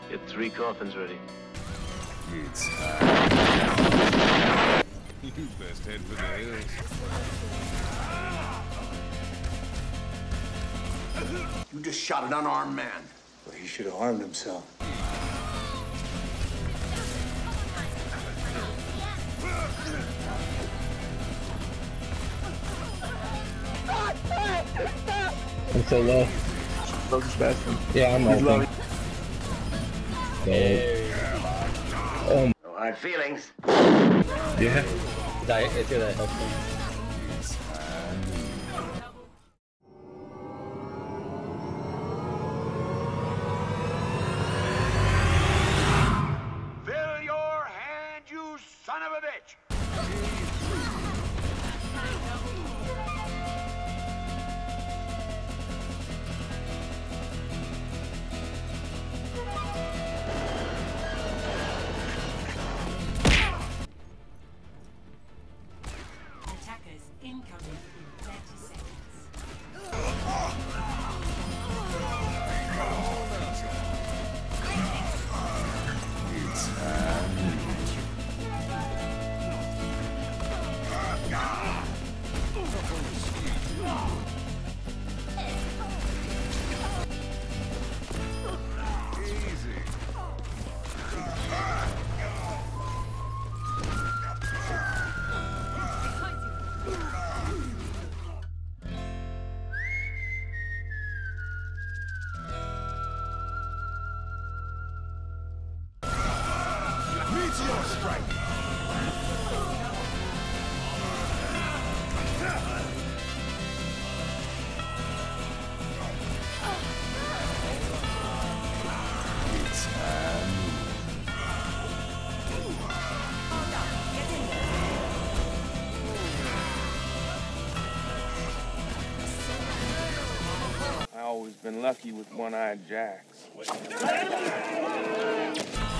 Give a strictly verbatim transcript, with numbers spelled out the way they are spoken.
Get three coffins ready. It's time. You best head for the hills. You just shot an unarmed man. Well, he should have harmed himself. I'm so low. Focus best. Yeah, I'm He's low. low. Oh, No hard feelings. yeah. That, it's gonna help me. Fill your hand, you son of a bitch! Attackers incoming in thirty seconds. It's time. Easy. Meteor strike. It's time. I always been lucky with one-eyed jacks.